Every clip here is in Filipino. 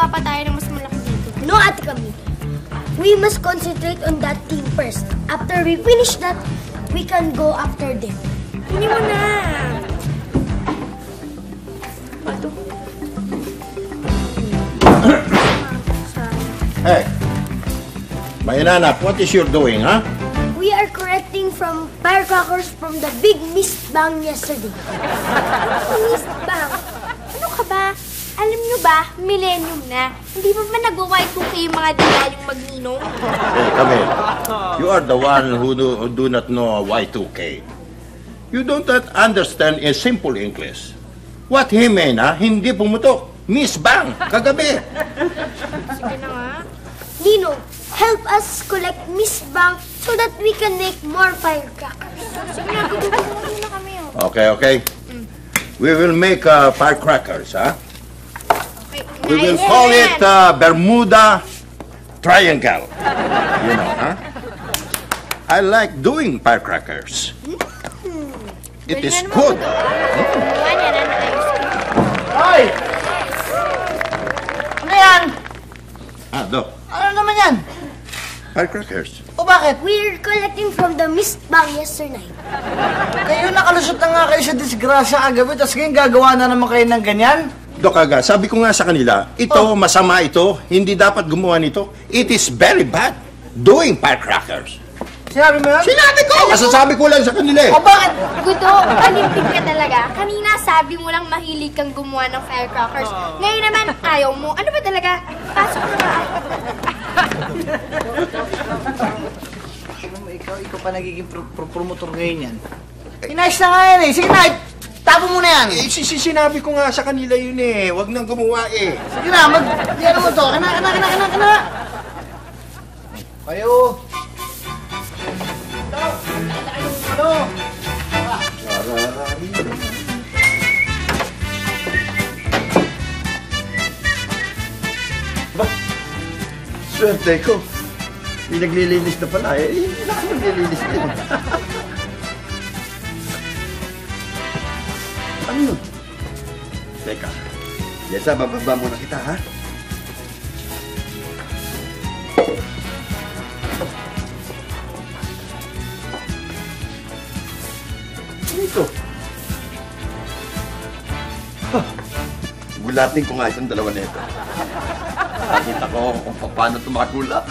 makagawa pa tayo ng mas malaki dito. No, Ate Kami. We must concentrate on that team first. After we finish that, we can go after them. Hindi mo na. Bato. Hey, my nanap, what is you doing, huh? We are correcting from firecrackers from the big mist bang yesterday. Mist bang? Ano ka ba? Alam nyo ba, millennium na. Hindi ba nag-Y2K yung mga dilaling magninong? Hey, come here. You are the one who do not know Y2K. You don't understand in simple English. What he mean, ha? Hindi pumutok. Miss Bang, kagabi. Sige na nga. Nino, help us collect mist bang so that we can make more firecrackers. Sige na, tutulungan na kami. Oh. Okay. We will make firecrackers, huh? Okay, We will nice. call it Bermuda Triangle. You know, huh? I like doing firecrackers. It is good. Gawa niya na ng ice cream. Hoy! Ano yan? Doc. Ano naman yan? Firecrackers. O bakit? We're collecting from the mist bang yesterday. Kayo nakalusot na nga kayo sa disgrasya kagabi, tapos ngayon gagawa na naman kayo ng ganyan? Dok, sabi ko nga sa kanila, ito, masama ito, hindi dapat gumawa nito. It is very bad doing firecrackers. Sinabi mo yan? Sinabi ko! Masasabi ko lang sa kanila eh. O bakit? Guto, palimpig ka talaga. Kanina sabi mo lang mahilig kang gumawa ng firecrackers. Ngayon naman ayaw mo. Ano ba talaga? Pasok na ba? Alam mo, ikaw pa nagiging promotor ngayon yan. Inayos na nga yan eh. Sige na, tapo mo na yan. Sinabi ko nga sa kanila yun eh. Huwag nang gumawa eh. Sige na, ano mo to? Kana. Kayo. Ano? Swerte ko. Hindi naglilinis na pala eh. Hindi na ako naglilinis din. Ano yun? Teka. Yesa, bababa muna kita, ha? Ano ito? Gulatin ko nga itong dalawa na ito. Nakita ko kung paano ito makagulak.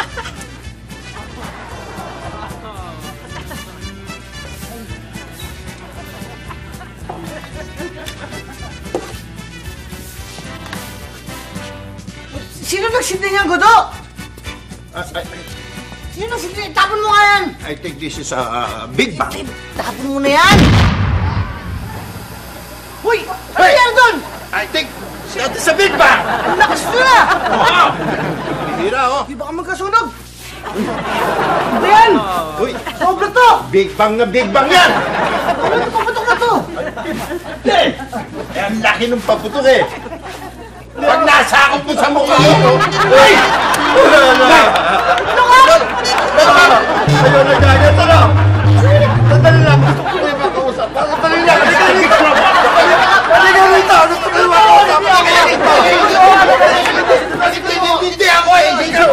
Sino nagsindi niyang gudo? Sino nagsindi? Tapon mo nga yan! I think this is a big bang. Tapon mo na yan! Uy! Ano Hey! yan doon? I think that is a big bang. Ang lakas mo na! Wow! Hira, oh. Di baka magkasunog? Ano yan? Uy, Sobra to! big bang yan. Ano ito papatok na to? Eh, ang laki ng paputok eh. Pag nasakop mo sa mukha mo. Uy! Ano ka? Ayaw na dyan. Ito na. Sandali lang. Gusto ko kayo makausap. Sandali lang. Halika rito. Halika rito. Gusto ko kayo makausap. Halika rito. Hindi ako eh. Hindi ako.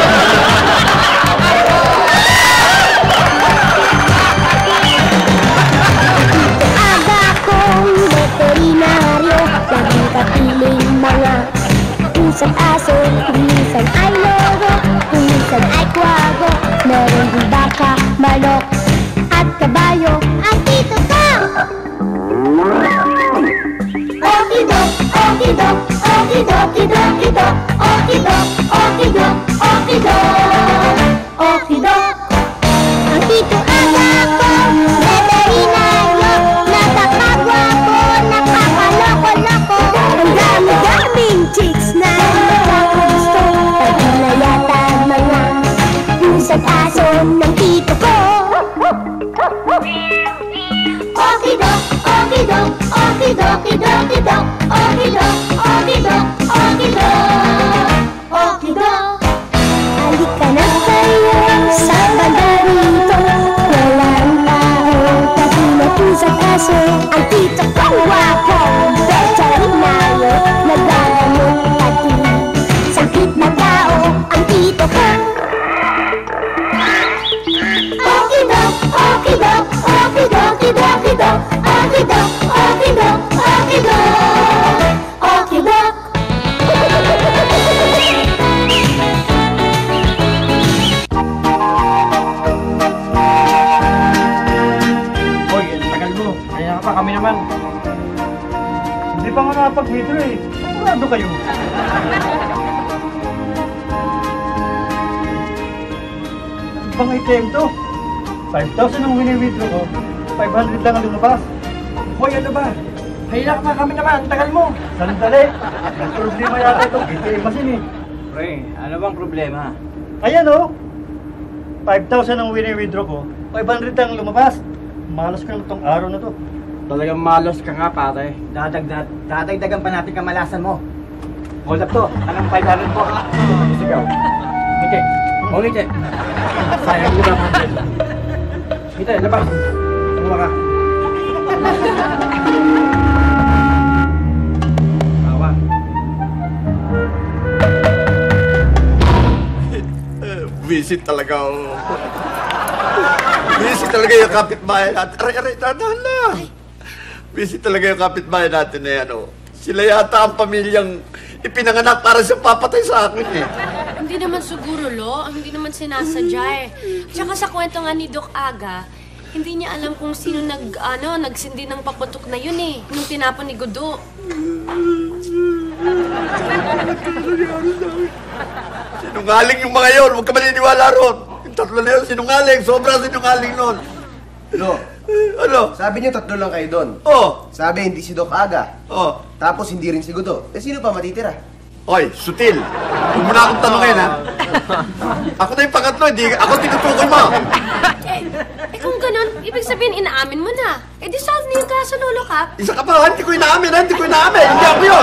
Aga kong veterinaryo, laging kapiling mga pusat aso, minsan ay lobo, minsan ay kwago, meron din baka, manok, at kabayo, at dito ka! Okidok, okidok, okidok, okidok, okidok, okidok, okidok, okidok. Ang tito aga ko, veterinaryo, napakagwapo, napakaloko-loko. Ang dami-daming chicks na nakakagusto, pati na yata mga pusat aso ng tito ko. Okidok, okidok, okidok, okidok, okidok, okidok, okidok, okidok. Halika na kayo sa banda rito, walang tao, pati na pusat aso. Ang tito ko wapo, veterinaryo, nagagamot pati okidok, okidok, okidok, okidok. Hoy, ang tagal mo. Kaya pa kami naman. Hindi pa nga nakapag-withdraw eh. Sigurado kayo. Ibang ATM to. 5,000 ang wini-withdraw ko. 500 lang ang lumabas. Hoy, ano ba? Hayla pa kami naman. Ang tagal mo. Sandali. May problema yata ito. ATM machine eh. Pre, ano bang problema? Ayan o. 5,000 ang wini-withdraw ko. 500 lang ang lumabas. Malas ko naman itong araw na to. Talagang malos ka nga, pare. Dadagdagan pa natin kamalasan mo. Hold up to. Anong 500 po? Sigaw. Ngiti. O ngiti. Sayang mo lang. Ngiti, labas. Tumuha ka. Tawa. Visit talaga ako. Visit talaga yung kapitbahay natin. Aray, dahan na. Visit talaga yung kapitbahay natin na yan, oh. Sila yata ang pamilyang ipinanganak para sa papatay sa akin, eh. Hindi naman siguro, Lo. Hindi naman sinasadya eh. Tsaka sa kwento nga ni Doc Aga, hindi niya alam kung sino nagsindi ng paputok na yun eh. Nung tinapon ni Gudo. Sinungaling yung mga yun. Huwag ka maniniwala ron. Yung tatlo na yun, sinungaling. Sobrang sinungaling nun. Lo, Ano? sabi niyo tatlo lang kayo doon. Oh, Sabi hindi si Doc Aga. oh. Tapos hindi rin si Gudo. Eh sino pa matitira? Oy, sutil. Huwag mo na akong tanongin, ha? Ako na yung pangatlo, hindi ako tinutukoy mo. Eh kung ganun, ibig sabihin inaamin mo na. Eh di solve na yung kaso, Lolo Cap. Isa ka pa, hindi ko inaamin, ha? Hindi ko inaamin. Hindi ako yun.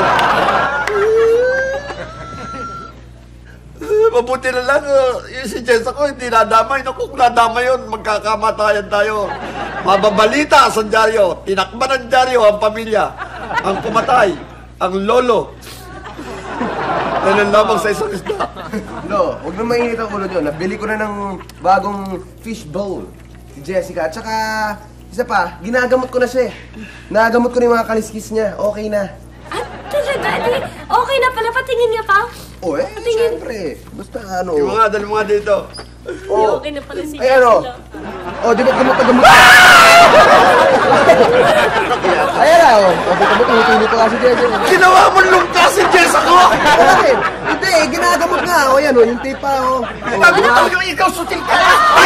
Mabuti na lang, yung si Jess ako, hindi nadamay. Naku, kung nadamay yun, magkakamatayan tayo. Mababalita sa dyaryo. Tinakban ng dyaryo ang pamilya. Ang pumatay. Ang lolo. Dahil lamang sa isang isda. Lo, huwag na mainit ang ulo niyo. Nabili ko na ng bagong fish bowl. Si Jessica. At saka, isa pa, ginagamot ko na siya eh. Nagamot ko na yung mga kaliskis niya. Okay na. At talaga, di, okay na pala, patingin niya pa. Oh eh, Patingin. siyempre. Basta ano. Yung mga, dali mga dito. Oh. Okay na pala si Ay ano? Jessica. Oh, di ba gamot na gamot? Ayan na, oh. Oh, di ba tumutulog ko nga si Jessica. Ginawa mo lungka si Jess ako! Bakit? Hindi, ginagamot nga. O yan, oh, yung tipa, oh. Bago na yung ikaw sutil ka!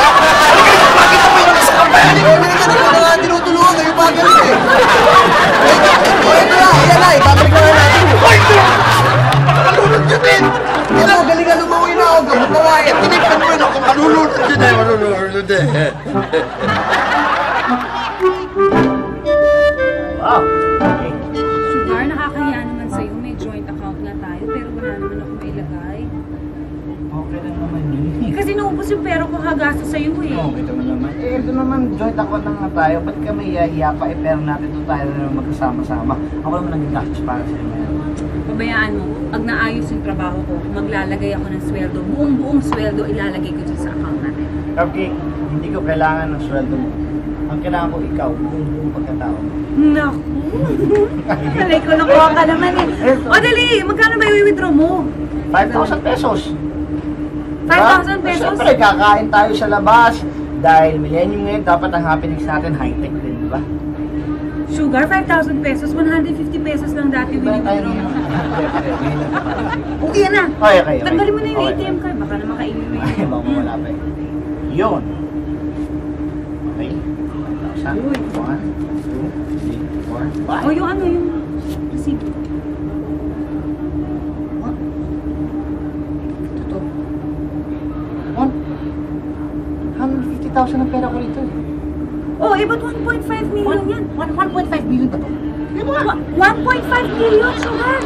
Tinutulungan kayo pa ganun eh. O, ito na, ayan na, ibabalik na natin. Malulod yun din! Ano, galingan lumawi na ako, gamot na nga eh. Tinignan mo yun ako, malulod yun eh, malulod eh. Wow. Sugar, nakakahiya naman sa'yo. May joint account na tayo, pero wala naman ako mailagay. Okay lang naman yun. Kasi naubos yung pera ko hagasa sa'yo eh. Okay naman. Eh, ito naman, joint account na nga tayo. Ba't ka may hiya pa? Eh, pero natin doon tayo na magkasama-sama. Ako naman naging gastos para sa'yo ngayon. Pabayaan mo, pag naayos yung trabaho ko, maglalagay ako ng sweldo. Buong sweldo ilalagay ko dyan sa account natin. Okay, hindi ko kailangan ng sweldo mo. Ang kailangan ko ikaw, buong pagkatao. Naku! Talay ko nakuha ka naman eh. O dali, magkano ba i-withdraw mo? 5,000 pesos. 5,000 pesos? Siyempre, kakain tayo sa labas. Dahil millennium ngayon, dapat ang happenings natin high-tech din, di ba? Sugar, 5,000 pesos, 150 pesos lang dati withdraw mo. Okay na. Okay. Tanggalin mo na yung Okay. ATM card, baka na makainin mo Ay, yun. baka wala pa eh. Yun. Okay. 5,000. 1, 2, 3, 4, 5. O yung ano, yung receipt. Totoo. 150,000 ang pera ko rito eh. Oh, eh, ba't 1.5 million yan? 1.5 million ba to? Di ba nga? 1.5 million, Sugar!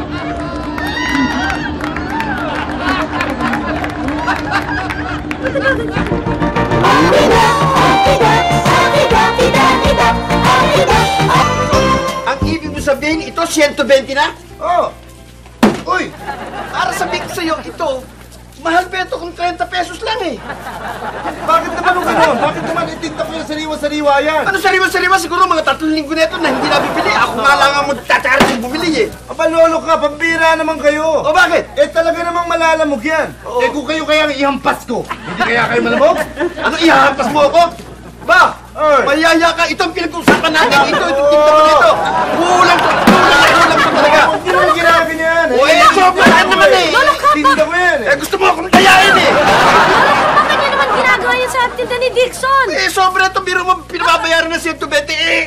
Ang ibig mo sabihin, ito 120 na? Oo. Uy, para sabihin ko sa'yo, ito, mahal pa ito kung 30 pesos lang eh. Bakit naman ang gano'n? Bakit naman itinta ko yung sariwa-sariwa yan. Ano sariwa-sariwa? Siguro mga 3 linggo na ito na hindi nabibili. Ako nga lang ang magtatarik yung bumili eh. Aba, lolo ka, pambira naman kayo. O bakit? Eh, talaga namang malalamog yan. Oo. Eh, kung kayo kaya ihampas ko, hindi kaya kayo malamog? Ano, ihahampas mo ako? Ba? Ay. Mayaya ka. Ito ang pinag-usapan natin. Ito, tinta mo nito. Kulang ko talaga. Hindi naman ginagin yan. O, eh, sobrang naman eh. Tinda mo yan eh. Eh, gusto mo akong dayain eh. Bakit niya naman ginagawa yun sa tinda ni Dixon? Eh, sobra ito. Biro mo, pinababayaran ng 120 eh.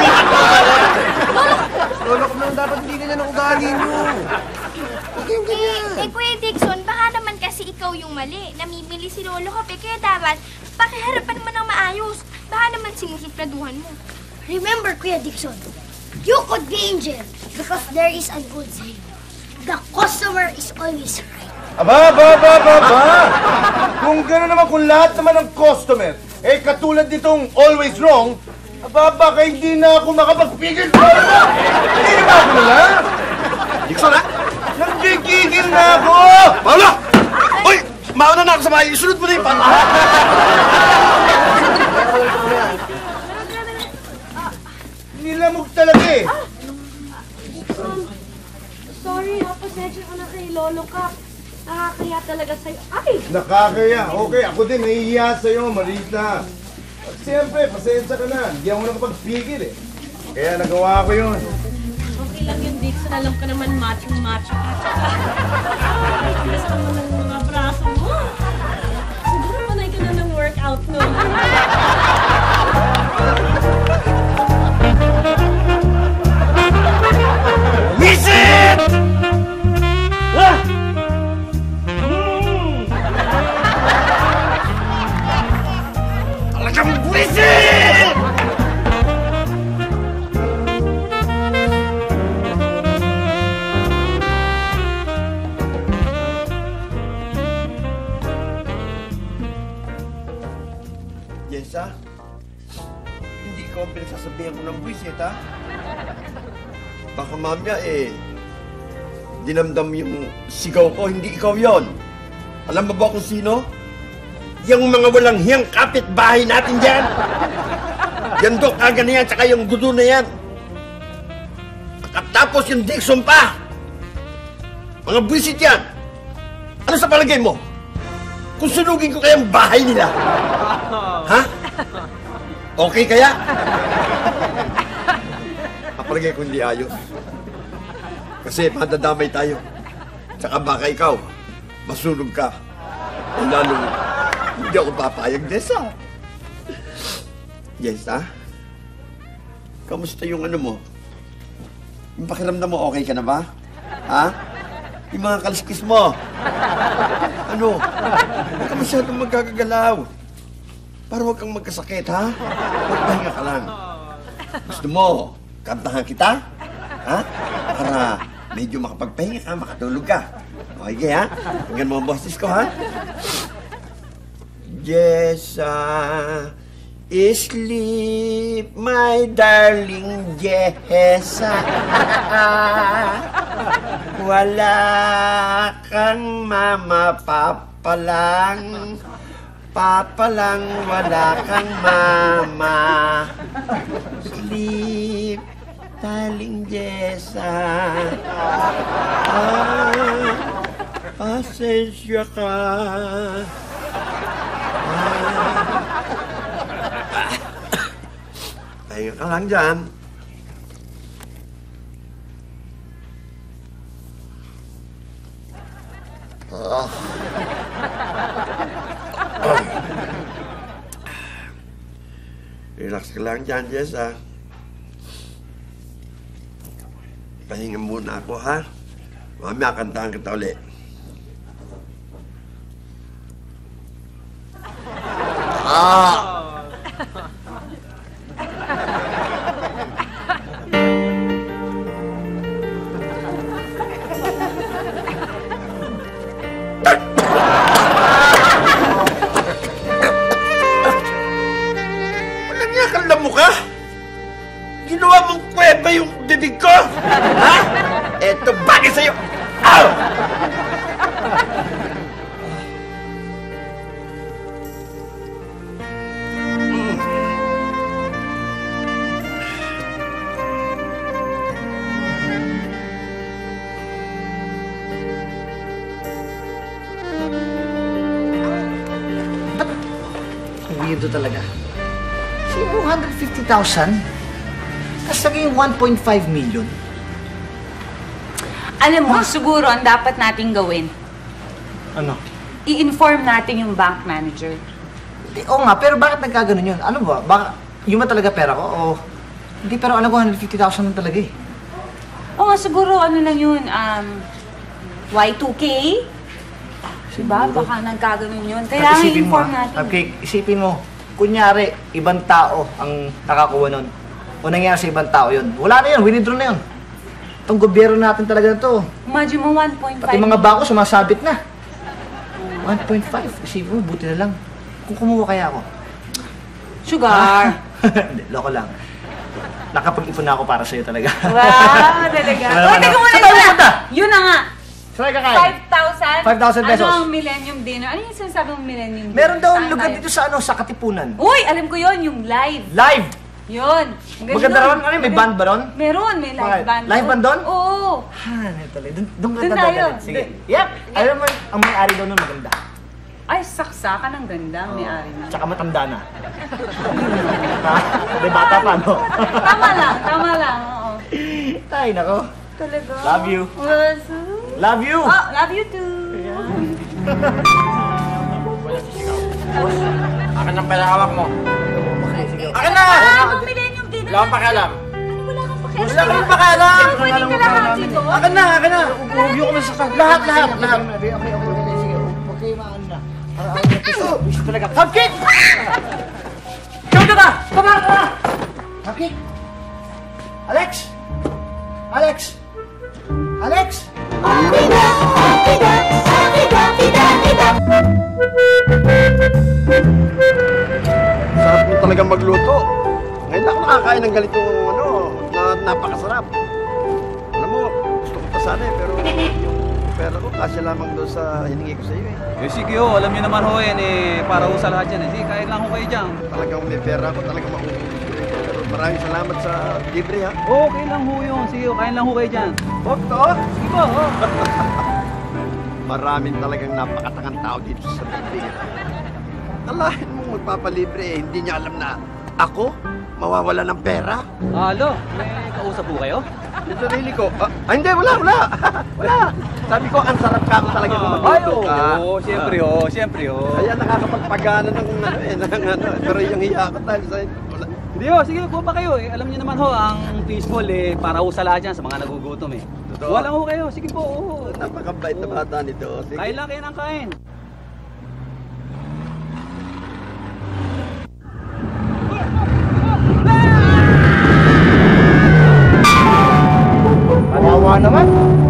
Lolo ko lang, dapat hindi ganyan ang ugali nyo. Kuya Dixon, baka naman kasi ikaw yung mali. Namimili si Lolo Kape, kaya dapat pakiharapan mo ng maayos. Baka naman sinusupladuhan mo. Remember, Kuya Dixon, you could be in jail because there is a good saying. The customer is always right. Aba! Kung gano'n naman, kung lahat naman ng customer, eh katulad nitong always wrong, aba, baka hindi na ako makapagpigil. Hindi na ako na. Dixon, ha? Nagkikigil na ako! Paolo! Uy! Mauna na ako sa bahay. Isunod mo na yung pala. Nilamog talaga eh. Sorry ha, pasensya ko na kay Lolo ka. Nakakaya talaga sa'yo. Ay! Nakakaya. Okay, ako din nahihiya sa'yo, Marita. At siyempre, pasensya ka na. Hindi ako nakapagpigil eh. Kaya nagawa ko yun. Okay lang yun, Dixon. Alam ka naman, macho-macho ka. Tigas naman ng mga braso mo. Siguro panay ka na ng workout nun. Visit! Ah! Talagang visit! Yes, ha? Hindi ko ang pinagsasabihan ko ng visit, ha? Baka mamaya dinamdam yung sigaw ko, hindi ikaw yon. Alam mo ba kung sino? Yung mga walang hiyang kapitbahay natin dyan. Yan Doc Aga na yan, tsaka yung gudo na yan. At tapos yung Dixon pa. Mga buwisit yan. Ano sa palagay mo? Kung sunugin ko kayang bahay nila. Ha? Okay kaya? Kapalagay ko hindi ayos. Kasi madadamay tayo. Tsaka baka ikaw, masunog ka. O lalo, hindi ako papayag, Desa. Yes, ha? Kamusta yung ano mo? Yung pakiramdam mo, okay ka na ba? Ha? Yung mga kaliskis mo. Ano? Huwag ka masyadong magkakagalaw. Para huwag kang magkasakit, ha? Magpahinga ka lang. Gusto mo, kantahan kita? Ha? Para medyo makapagpahinga ka, makatulog ka. Okay, ha? Tingnan mo ang boses ko, ha? Jessa, sleep, my darling Jessa. Wala kang mama, papa lang. Papa lang, wala kang mama. Sleep, darling Jessa. Pasensya ka. Pahinga ka lang dyan. Relax ka lang dyan, Jessa. Pahinga muna ako, ha? Mamaya kantahan kita ulit. Walang yakal mo ka? Ginawa mong kweba yung bibig ko? Ha? Eto bagay sa'yo! Ow! Sweldo talaga. Siguro 150,000. Tapos naging 1.5 million. Alam mo, siguro ang dapat nating gawin, Ano? i-inform natin yung bank manager. Oo nga, pero bakit nagkaganon yun? Ano ba? Baka yun ba talaga pera ko? O hindi, pero alam ko 150,000 lang talaga eh. Oo nga, siguro ano lang yun, Y2K? Diba? Baka nagkaganon yun. Kailangan i-inform natin. Okay, isipin mo, kunyari, ibang tao ang nakakuha nun. O nangyari sa ibang tao yun. Wala na yun, winidraw na yun. Itong gobyerno natin talaga na to. Imagine mo 1.5. Pati mga bangko sumasabit na. 1.5, isipin mo, buti na lang. Kung kumuha kaya ako. Sugar! Hindi, loko lang. Nakapag-ipon na ako para sa'yo talaga. Wow, talaga. Wala Uy, teka naman. muna Saan tayo na! pupunta? Yun na nga! Saan kakain? 5,000? 5,000 pesos. Ano ang Millennium Dinner? Ano yung sinasabi mong Millennium Dinner? Meron daw Saan lugar tayo? dito sa sa Katipunan. Uy, alam ko yun, yung live. Live! Yun. Maganda ron? Ano yun? May band ba ron? Meron, may live Bakit? band. Live band doon? Oo. Talaga. Doon ka Doon na tayo. dadalhin. Sige. Yep! Alam mo, ang may-ari daw nun maganda. Ay, saksakan ang ganda, may-ari na. Tsaka matanda na. Ha? May bata pa, no? Tama lang, oo. Ay, nako. Talaga? Love you. Love you! Oh, love you too. Akin ang palakawak mo. Okay, sige. Akin na! Ano Millennium Dinner? Wala akong pakialam. Wala kang pakialam. Wala akong pakialam! Pwede ka lahat dito. Akin na! Uuwi ko na sa lahat. Okay. Sige, huwag kayo maano na. Gusto talaga. Cupcake! Ikaw na ba? Baba ka na! Cupcake! Alex! Alex! Alex! Sarap mo talagang magluto. Ngayon lang ako nakakain ng ganito, na napakasarap. Alam mo, gusto ko pa sana pero yung pera ko kasi lamang doon sa hiningi ko sa iyo eh. Eh sige ho, alam niyo naman ho yan para ho sa lahat yan eh. Sige, kain lang ho kayo dyan. Talagang may pera ko, talagang makukulit. Pero maraming salamat sa libre ha. Okay lang ho yun. Sige ho, kain lang ho kayo dyan. Dokto! Sige po ho. Maraming talagang napakatangang tao dito sa libre. Kalahin mong magpapalibre eh, hindi niya alam na ako mawawala ng pera. Alo, may kausap po kayo? Yung sarili ko, hindi, wala. Wala. Sabi ko, ang sarap ka mo talaga kung magluto ka. Oo, siyempre ho. Kaya nakakapagpagana ng pero yung hiya ko dahil sa wala. Hindi ho, sige po pa kayo eh. Alam niyo naman ho, ang fishball para ho sa lahat yan, sa mga nagugutom eh. Totoo. Wala ho kayo, sige po. Napakabait na bata nito. Sige. Kain lang kayo ng kain. Kawawa naman.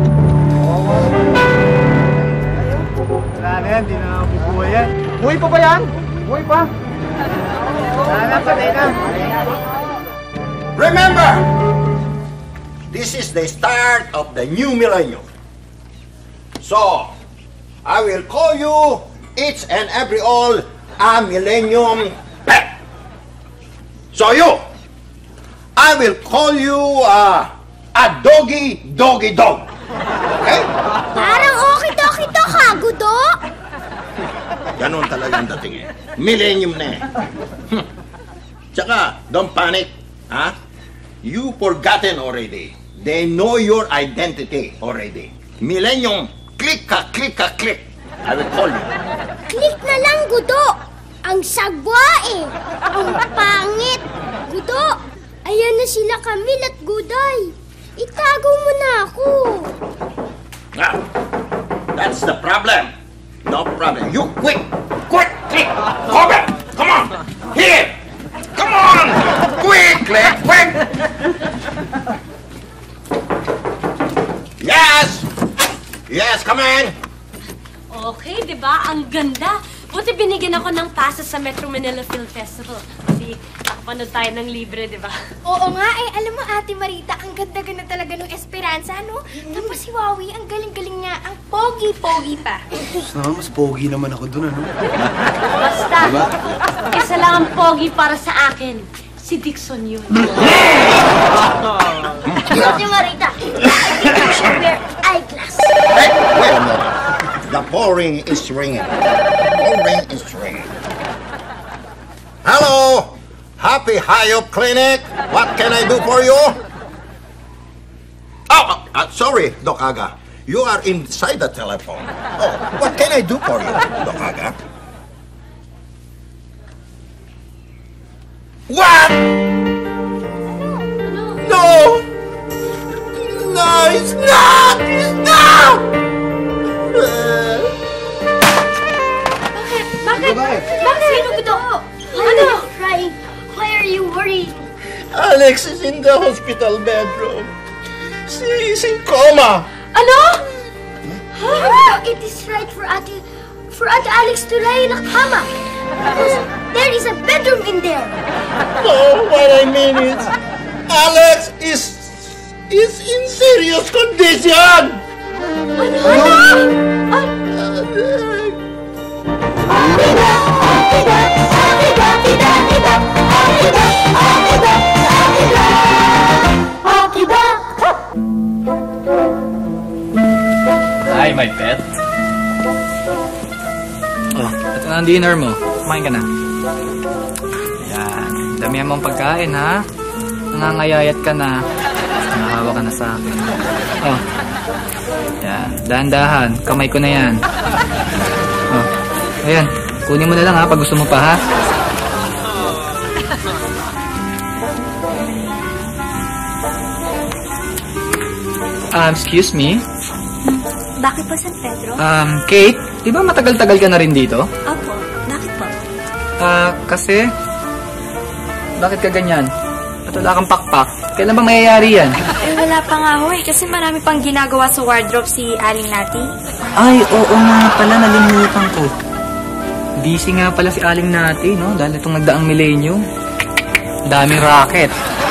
Wala na yan, di na nabubuhay yan. Buhay pa ba yan? Buhay pa? Wala na, patay na. Remember, this is the start of the new millennium. So, I will call you each and every all a millennium pet. So you, I will call you a doggy dog. Okay? Parang okay-doki to, Kagudo. Ganon talaga ang dating eh. Millennium na eh. Tsaka, don't panic. Ha? You forgotten already. They know your identity already. Millennium, click. I will call you. Click na lang, Gudo. Ang sagwa eh. Ang pangit. Gudo, ayan na sila Camille at Guday. Itago mo na ako. Ah, that's the problem. No problem. You quick, click. Cover. Come on. Here. Come on. Quick. Yes, come in. Okay, di ba? Ang ganda. Buti binigyan ako ng pasa sa Metro Manila Film Festival. Kasi nakapanood tayo ng libre, di ba? Oo nga eh. Alam mo, Ate Marita, ang ganda-ganda talaga ng Esperanza, no? Tapos si Wawi, ang galing-galing niya. Ang pogi-pogi pa. Mas pogi naman ako dun, ano? Basta, isa lang ang pogi para sa akin. Si Dixon yun. Ate Marita, I think you should wear eyeglass. Hey, wait a minute. The phone ring is ringing. Hello! Happy Hayop Clinic. What can I do for you? Oh, sorry, Doc Aga. You are inside the telephone. Oh, what can I do for you, Doc Aga? What? No! No, it's not! It's not! Bakit? Sino Gudo? Ano? Crying. Why are you worried? Alex is in the hospital bedroom. She is in coma. Ano? It is right for Ate Alex to lie in a kama. Because there is a bedroom in there. No, what I mean is, Alex is in serious condition. Hi, my pet. Oh, ito na ang dinner mo. Kumain ka na. Yan. Damihan mong pagkain, ha? Nangangayayat ka na. Nakahawa ka na sa akin. Oh. Yan. Dahan-dahan. Kamay ko na yan. Oh. Ayan. Kunin mo na lang, ha? Pag gusto mo pa, ha? Excuse me? Bakit po, San Pedro? Kate, di ba matagal-tagal ka na rin dito? Opo. Bakit po? Kasi... Bakit ka ganyan? At wala kang pakpak. Kailan ba mayayari yan? Eh, wala pa nga ho eh. Kasi marami pang ginagawa sa wardrobe si Aling Nati. Ay, oo nga pala. Nalimutan ko. Busy nga pala si Aling Nati, no? Dahil itong nagdaang millennium. Daming racket.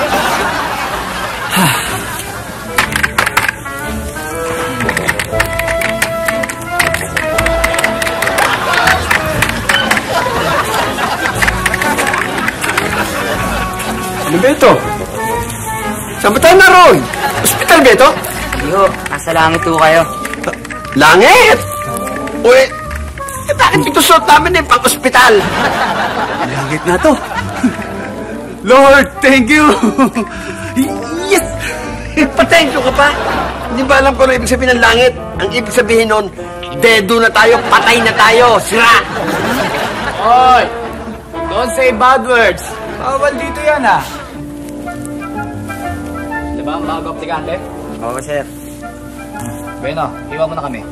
Ano ba ito? Saan ba tayo naroon? Hospital ba ito? Yo, nasa langit po kayo. Langit! Uy, bakit ito suot namin pang ospital? Langit na to. Lord, thank you! Yes! Pa-thank you ka pa? Hindi ba alam ko na ibig sabihin ng langit? Ang ibig sabihin nun, dedo na tayo, patay na tayo, sira! Hoy! Don't say bad words. Bawal dito yan, ha? Diba ang bago aplikante? Oo, sir. Bueno, iwan mo na kami.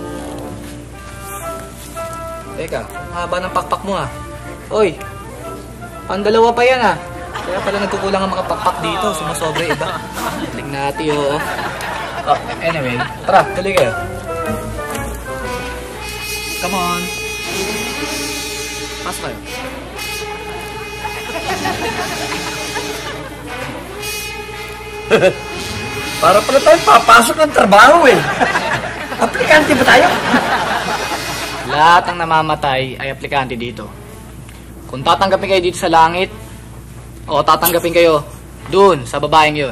Teka, haba ng pakpak mo, ha? Oy, ang dalawa pa yan, ha? Kaya pala nagkukulang ang mga pakpak dito. Sumasobra iba. Tingnan natin, oo. Oh, anyway, tara, tuloy kayo. Come on. Pasok kayo. Para pala tayo papasok ng trabaho eh. Aplikante ba tayo? Lahat ng namamatay ay aplikante dito. Kung tatanggapin kayo dito sa langit, o tatanggapin kayo dun sa babaeng yun.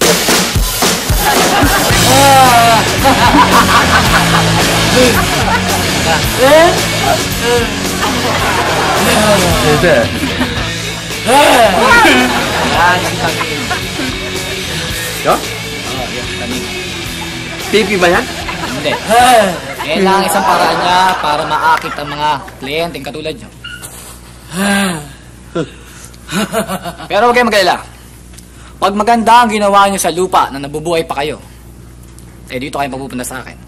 Yan, yung tanin. Yo? Oo, yan, tanin. Pipi ba yan? Hindi. Yan lang isang paraan niya para maakit ang mga kliyenteng katulad niyo. Pero huwag kayong mag-alala. Pag maganda ang ginawa niyo sa lupa na nabubuhay pa kayo, eh dito kayo magpupunta sa akin.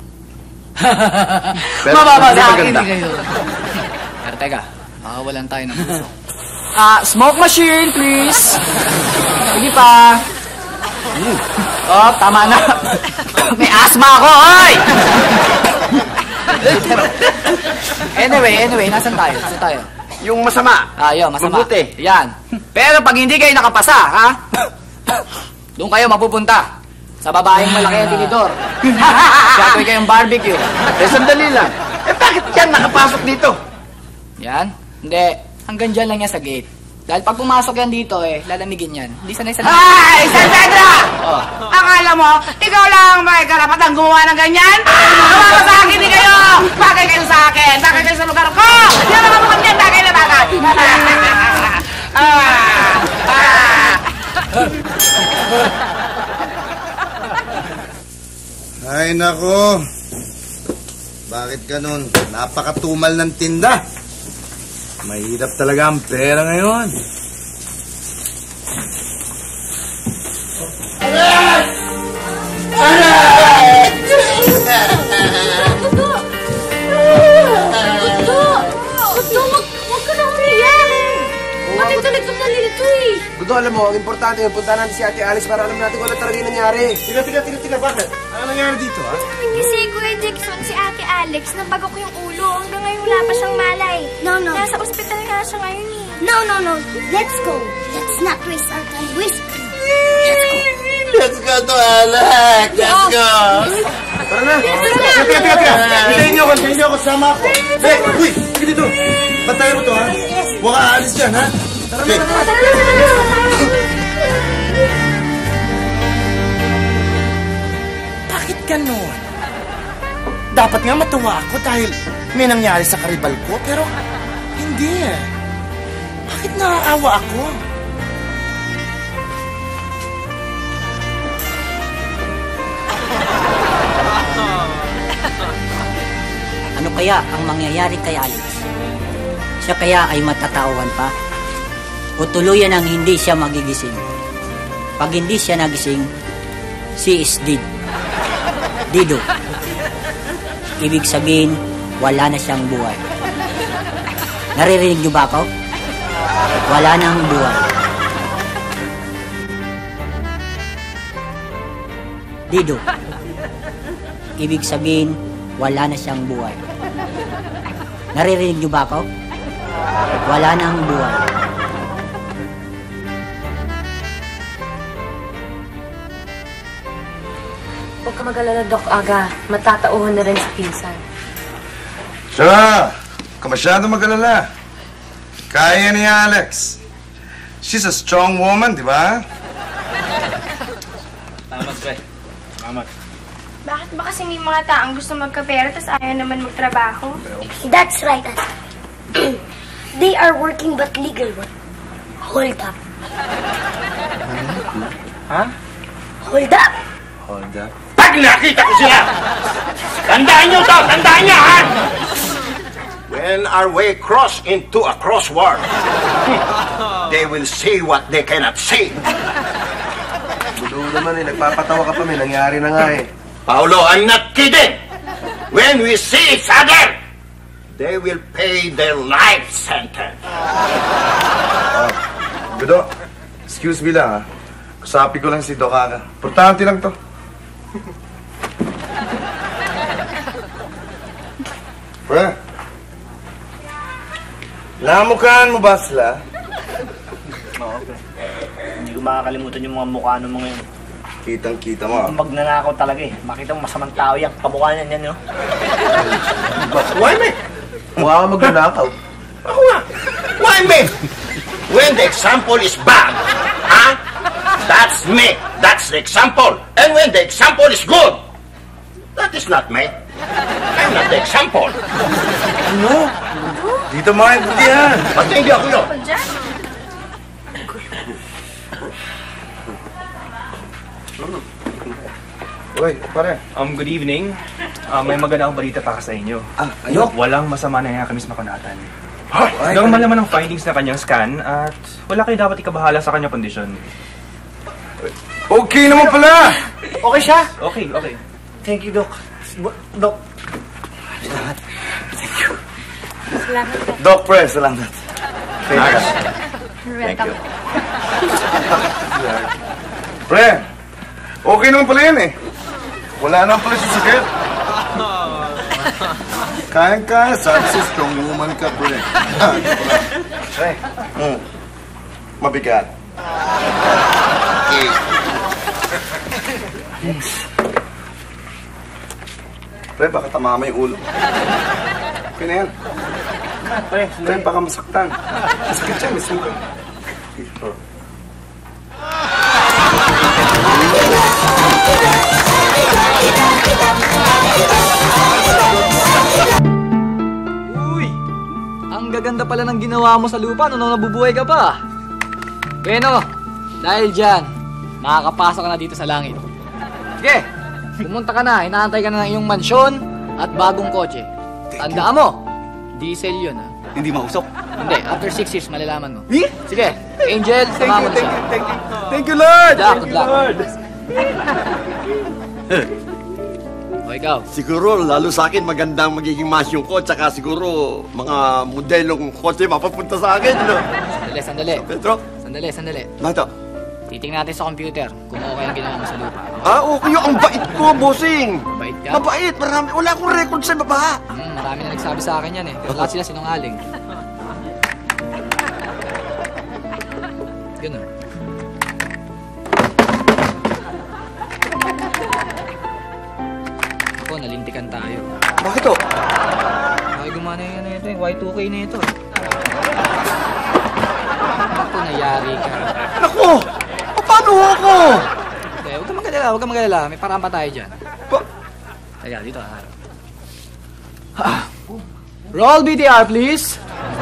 Mababa sa akin kayo. Pero teka, makawalan tayo ng puso. Smoke machine, please. Hindi pa. Oh, tama na. May asthma ako, oy! Anyway, nasan tayo? Saan tayo? Yung masama. Yun, masama. Mabuti. Yan. Pero pag hindi kayo nakapasa, ha? Doon kayo mapupunta. Sa babaeng malaki ang tinidor. Gagawin kayong barbecue. Sandali lang. Bakit yan nakapasok dito? Yan? Hindi. Hanggang dyan lang yan sa gate. Dahil pag pumasok yan dito, lalamigin yan. Hindi sanay sa... Ay! San Pedro! Oh. Akala mo, ikaw lang may karapatang gumawa ng ganyan? Kawawa sa akin, hindi kayo! Bagay kayo sa akin! Bagay kayo sa lugar ko! Yan ang mga yan, bagay na bagay! Ay, nako. Bakit ganun? Napakatumal ng tinda. Mahirap talaga ang pera ngayon. Huwag ka na umiyak. Pati taliktom na nilito eh. Gudo, alam mo, ang importante yun, punta natin si Ate Alice para alam natin kung ano talaga yung nangyari. Tiga, bakit? Ano nangyari dito, ha? Kasi Kuya Dixon, si Ate Alex, nabago ko yung ulo. Hanggang ngayon wala pa siyang malay. No. Nasa ospital nga siya ngayon eh. No. Let's go. Let's not waste our time whispering. Let's go. Let's go to Alex! Let's go! Tara na! Tiga! Hintayin niyo ako, sama ako. Uy! Sige dito! Batayin mo to, ha? Huwag ka aalis dyan, ha? Tara na! Bakit ganon? Dapat nga matuwa ako dahil may nangyari sa karibal ko, pero hindi eh. Bakit naaawa ako? Ano kaya ang mangyayari kay Alex? Siya kaya ay matatawan pa? O tuluyan ang hindi siya magigising? Pag hindi siya nagising, she is dead. Dido. Ibig sabihin, wala na siyang buhay. Naririnig niyo ba ako? Wala nang buhay. Dido. Ibig sabihin, wala na siyang buhay. Naririnig niyo ba ako? Wala nang buhay. Huwag ka mag-alala, Doc Aga. Matatauhan na rin si Pinsan. Siya! Ka masyado mag-alala. Kaya ni Alex. She's a strong woman, di ba? Salamat, pre. Salamat. Bakit ba kasi may mga taong gusto magkapera tapos ayaw naman magtrabaho? That's right. They are working but legal work. Hold up. Ha? Hold up. Hold up. Pag nakita ko sila, tandaan nyo to! Tandaan nyo, ha? When our way cross into a crossword, they will see what they cannot see. Gudo naman eh, nagpapatawa ka pa, may nangyari na nga eh. Paolo, I'm not kidding. When we see each other, they will pay their life sentence. Gudo, excuse me lang, ha? Kasapi ko lang si Doc Aga. Importante lang to. Pre, namukhaan mo ba sila? Oo, pre. Hindi ko makakalimutan yung mga mukha ng mga yun. Kitang-kita mo. Pag nanakaw talaga eh. Makita mo masamang tao yan. Pamukha niyan yan, no? Why me? Mukha ka magnanakaw. Ako nga. Why me? When the example is bad, huh? That's me. That's the example. And when the example is good, that is not me. I'm not the example. Ano? Dito maintindihan. Ba't hindi ako yun? Uy, pare. Good evening. May maganda akong balita para sa inyo. Ano? Walang masama na kami sa makunatan. Normal naman ang findings na kanyang scan at wala kayo dapat ikabahala sa kanyang kondisyon. Okay naman pala! Okay siya? Okay. Thank you, Doc. Doc. Salamat. Thank you. Salamat po. Doc, pre, salamat. Thank you. Pre, okay naman pala yan eh. Wala naman pala sa sakit. Kaya-kaya, sabi sa strong woman ka, pre. Pre, mabigat. Pre, baka tamama yung ulo. Okay na yan. Pre, baka masaktan. Masakit siya, masakit. Uy! Ang gaganda pala ng ginawa mo sa lupa nung nabubuhay ka pa. Bueno, dahil dyan, makakapasok ka na dito sa langit. Sige, pumunta ka na. Hinaantay ka na ng iyong mansyon at bagong kotse. Tandaan mo, diesel yun, ha? Hindi mausok? Hindi, after 6 years, malalaman mo. Sige, Angel, sama mo na siya. Thank you, Lord! Jack, good luck. O, ikaw? Siguro, lalo sa akin, magandang magiging masyong ko, tsaka siguro, mga modelong kotse mapapunta sa akin, no? Sandali. Pedro? Sandali. Bakit? Titingnan natin sa computer kung okay ang ginawa mo sa lupa. Okay. Ang bait ko, bossing. Mabait ka? Mabait. Marami. Wala akong record sa baba. Marami na nagsabi sa akin yan, eh. Pero lahat sila sinungaling. Ganun. Ako, nalintikan tayo. Bakit to? Ay, gumana yun na ito, yung Y2K na ito. Ako, nayari ka. Naku! Paano ako? Huwag kang magalala. May paraan pa tayo dyan. Teka, dito ka. Roll BTR, please.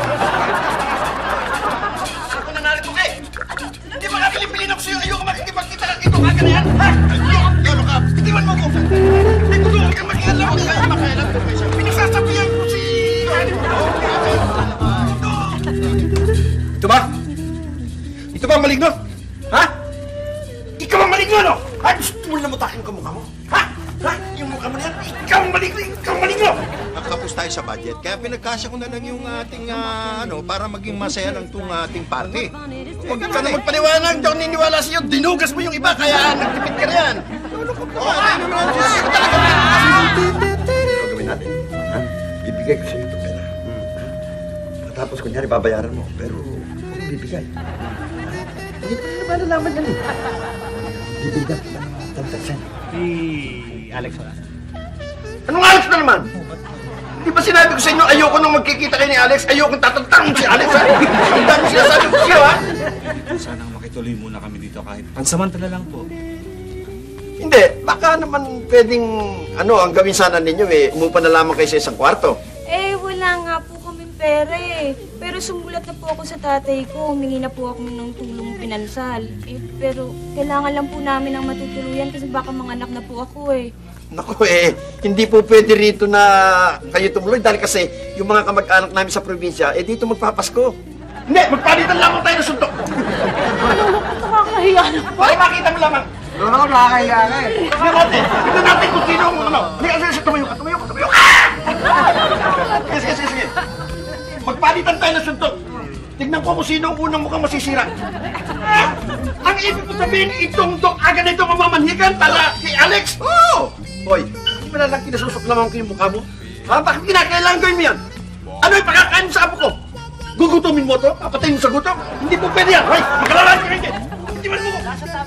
Ako na narito kay! Hindi ba nakilipilin ako sa'yo? Ayoko makikipagkita ka dito. Haka na yan? Ha? Ayoko ka! Itiwan mo ko! Hindi ko doon kang makialam. Huwag kang makialam. Pinagsasabihan ko si... Ito ba? Ito ba ang maligno? Ha? Ikaw ang maligno, no? Ha? Gusto mo na mutakin ko mukha mo? Ha? Yung mukha mo na yan? Ikaw ang maligno! Ikaw ang maligno! Nakakapos tayo sa budget, kaya pinagkasya ko na lang yung ating, para maging masaya ng itong ating party. Huwag ka na magpaliwanag. Hindi ako niniwala sa'yo. Dinugas mo yung iba, kaya nagtipid ka na yan. Gagawin natin. Ha? Bibigay ko sa'yo ito pera. Tapos kunyari babayaran mo, pero huwag mong bibigay. Hindi ko na malalaman yan eh. Bibigyan ko ng 10%. Si Alex wala. Anong Alex na naman? Di ba sinabi ko sa inyo, ayoko nang magkikita kayo ni Alex, ayoko tatagtang si Alex, ha? Ang dami sinasabi ko sa'yo, ha? Sana makituloy muna kami dito kahit pansamantala lang po. Hindi, baka naman pwedeng, ang gawin sana ninyo umupa na lamang kayo sa isang kwarto. Wala nga po kaming pera eh. Pero sumulat na po ako sa tatay ko, humingi na po ako ng tulong pinansal. Pero kailangan lang po namin ng matutuluyan kasi baka manganak na po ako eh. Naku hindi po pwede rito na kayo tumuloy dahil kasi yung mga kamag-anak namin sa probinsya, dito magpapasko. Hindi, magpalitan lamang tayo ng suntok. Nakakahiya na. Para makita mo lamang. Ako nakakahiya ka eh. Tignan natin kung sino ang Sige, tumayo ka. Sige. Magpalitan tayo ng suntok. Tignan ko kung sino ang unang mukhang masisira. Ang ibig ko sabihin, itong aga na itong mamamanhikan, tala si Alex. Oo! Hoy, hindi mo na lang kinasusuklaman ko yung mukha mo? Ha? Bakit kinakailangan gawin mo yan? Ano yung pagkakain sa apo ko? Gugutumin mo to? Papatayin mo sa gutom? Hindi po pwede yan. Hoy, magkalalaan ka rin. Hindi man mo ko.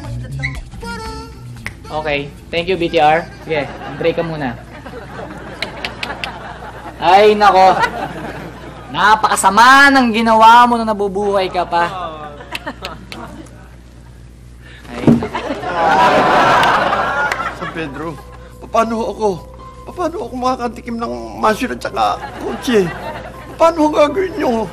Okay, thank you BTR. Sige, break ka muna. Ay, nako. Napakasama ng ginawa mo na nabubuhay ka pa. Ay, nako. San Pedro, paano ako makakatikim ng mansion at saka kotse? Paano gagawin nyo?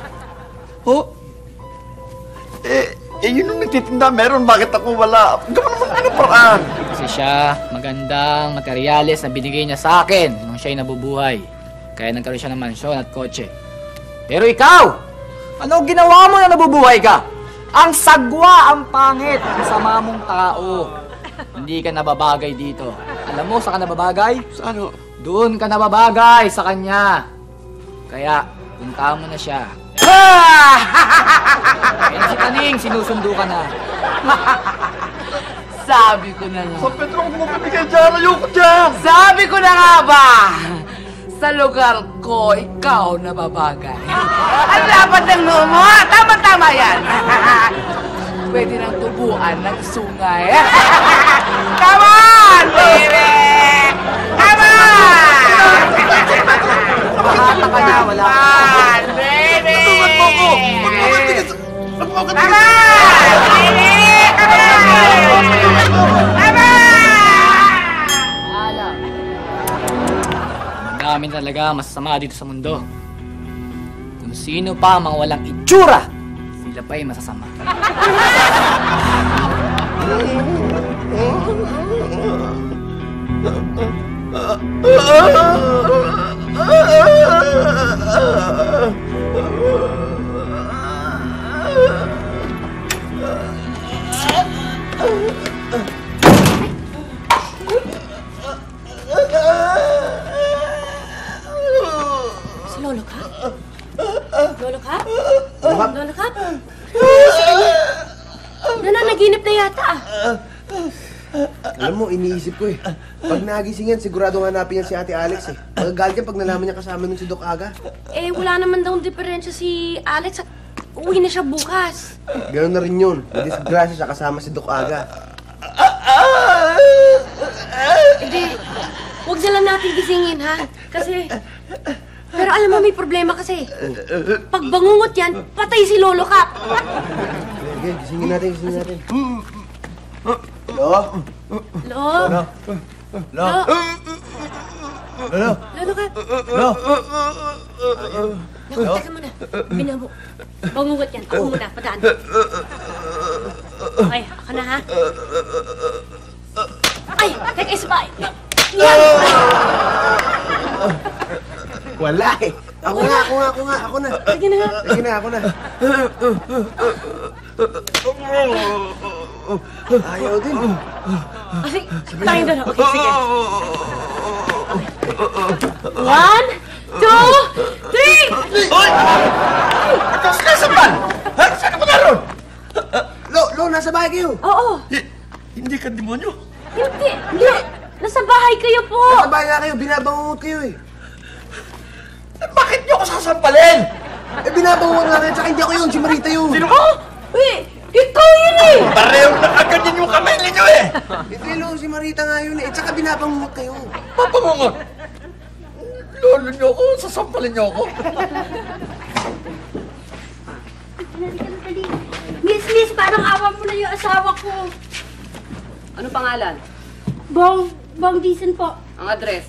Yun ang nagtitinda meron, bakit ako wala? Gawin naman ano paraan? Kasi siya, magandang materyales na binigay niya sa akin nung siya'y nabubuhay. Kaya nagkaroon siya ng mansyon at kotse. Pero ikaw, ano ginawa mo na nabubuhay ka? Ang sagwa, ang pangit, ang sama mong tao. Hindi ka nababagay dito. Alam mo saan ka nababagay? Saan? Doon ka nababagay sa kanya. Kaya, punta mo na siya. Kaya si Taning, sinusundo ka na. Sabi ko na nga. San Pedro, huwag mo bibigay dyan. Ayoko dyan. Sabi ko na nga ba? Sa lugar ko, ikaw nababagay. Ang lapat ng noo mo, ha? Tama-tama yan. Pwede nang tubuan ng sungay. Come on, baby! Come on! Mahata ka na, wala ka. Come on, baby! Tutugan mo ko! Huwag mo katigas! Huwag mo katigas! Come on, baby! Come on! Come on! Madami talaga masasama dito sa mundo. Kung sino pa mga walang itsura, Sila pa yung masasama. Si Lolo ka? Lolo ka? Lolo ka? Nananaginip na yata. Alam mo, iniisip ko eh. Pag nagising yan, sigurado hanapin yan si Ate Alex eh. Magagalit yan pag nalaman niya kasama nun si Doc Aga. Eh, wala naman daw diferensya si Alex. Uwi na siya bukas. Ganoon na rin yun. Disgrasya siya kasama si Doc Aga. Eh di, huwag na lang natin gisingin, ha? Kasi, pero alam mo, may problema kasi. Pag bangungot yan, patay si Lolo Cap. Okay, gisingin natin, gisingin natin. Lo? Lo? Lo? Lolo? Lolo Cap? Lo? Naku, teka muna. Bangungot yan. Ako muna, padaan. Okay, ako na, ha? Ay, teka, isa pa. Yan! Wala eh. Ako na. Sige na, ha? Sige na, ako na. Ayaw din. Ay, tayong doon. Okay, sige. 1, 2, 3! Hoy! Ikaw sila sa pan! Ha? Saan ka ba naroon? Lo, nasa bahay kayo. Oo. Hindi ka demonyo. Hindi. Nasa bahay kayo po. Nasa bahay nga kayo, binabangungot kayo eh. Bakit niyo ako sasampalin? Eh, binabangungot nga kayo, tsaka hindi ako yun, si Marita yun. Sino ko? Ikaw yun eh! Parehong nakaganyan yung kamay ninyo eh! Hindi, Lo, si Marita nga yun eh, tsaka binabangungot kayo. Papangungot? Lolo niyo ako, sasampalin niyo ako. Miss, parang awa mo na yung asawa ko. Ano pangalan? Bong Dizon po. Ang address?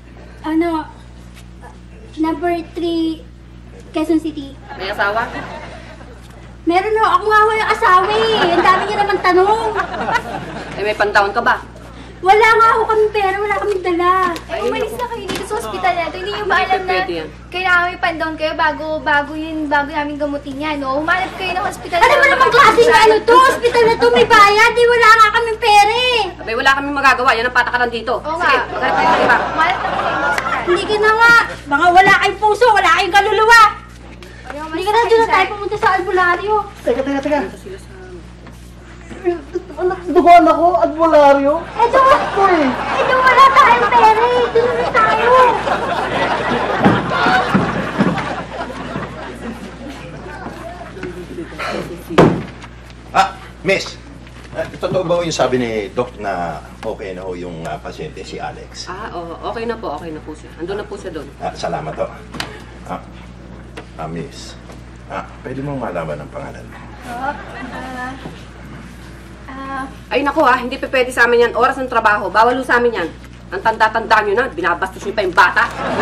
Number 3, Quezon City. May asawa? Meron ho, ako nga ho yung asawa eh. Ang dami niya naman tanong. Eh, may pantaon ka ba? Wala nga ho kami pera, wala kaming dala. Umalis na kayo dito sa ospital na ito. Hindi nyo ba alam na kailangan may pandown kayo bago namin gamutin yan, no? Humanap kayo ng ospital Ano ba namang klaseng to? Ospital na to, may bayad. Di wala nga kaming pera eh. Abay, wala kaming magagawa. Yan ang patakaran dito. Oo Sige, nga. maghanap tayo ng iba. Humanap na kayo ng ospital. Hindi ka na nga. Mga wala kayong puso, wala kayong kaluluwa. Hindi ka na doon na tayo pumunta sa albularyo. Teka. Dugon ako, albularyo. Doon wala tayong pera eh. Doon na tayo. Miss, totoo ba yung sabi ni Doc na okay na ho yung pasyente si Alex? Oo. Okay na po siya. Andun na po siya doon. Salamat ho. Miss, pwede mong malaman ang pangalan mo? Ay, naku hindi pa pwede sa amin yan. Oras ng trabaho. Bawal ho sa amin yan. Ang tanda-tanda nyo na, binabastos nyo pa yung bata.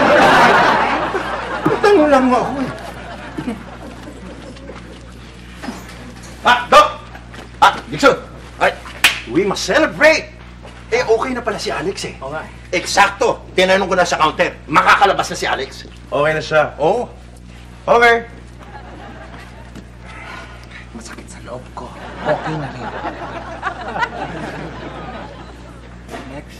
Tanong lang mo ako eh. Doc! Dixon! We must celebrate! Eh, okay na pala si Alex eh. Oo nga. Eksakto! Tinanong ko na sa counter. Makakalabas na si Alex. Okay na siya. Oo. Okay. Masakit sa loob ko. Okay na rin. Next.